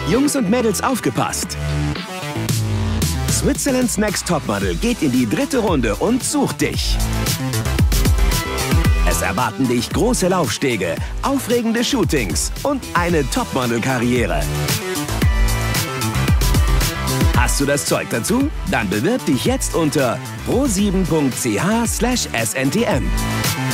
Jungs und Mädels, aufgepasst! Switzerland's Next Topmodel geht in die 3. Runde und sucht dich. Es erwarten dich große Laufstege, aufregende Shootings und eine Topmodel-Karriere. Hast du das Zeug dazu? Dann bewirb dich jetzt unter pro7.ch/SNTM.